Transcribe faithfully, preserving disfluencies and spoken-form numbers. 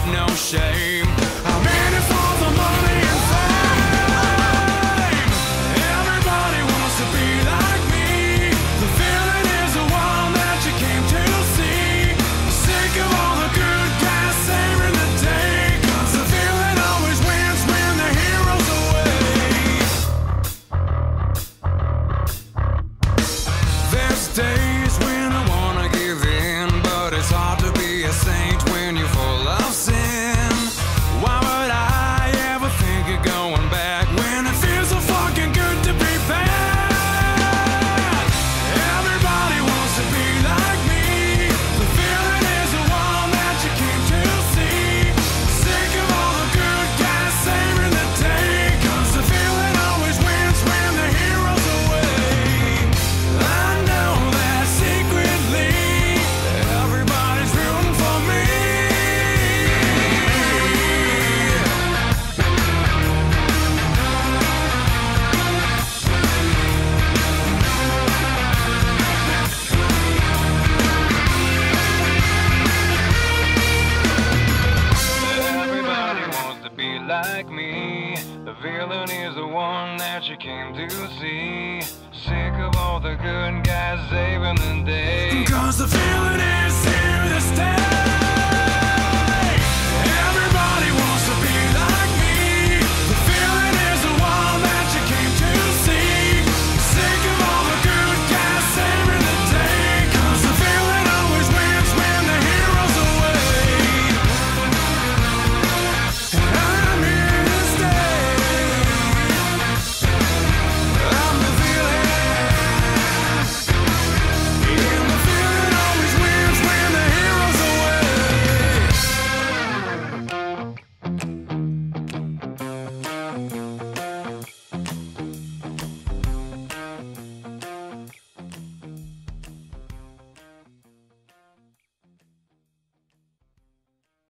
no shame. I'm in it for the money and fame. Everybody wants to be like me. The feeling is the one that you came to see. Sick of all the good guys saving the day, 'cause the feeling always wins when the hero's away. There's days when I wanna give in, but it's hard to be a saint when you're full of sin. Why would I ever think of going back when it feels so fucking good to be bad? Everybody wants to be like me. The feeling is the one that you came to see. Sick of all the good guys saving the day, 'cause the feeling always wins when the hero's away. I know that secretly everybody's rooting for me. Everybody wants to be like me. The villain is the one that you came to see. Sick of all the good guys saving the day, 'cause the feeling is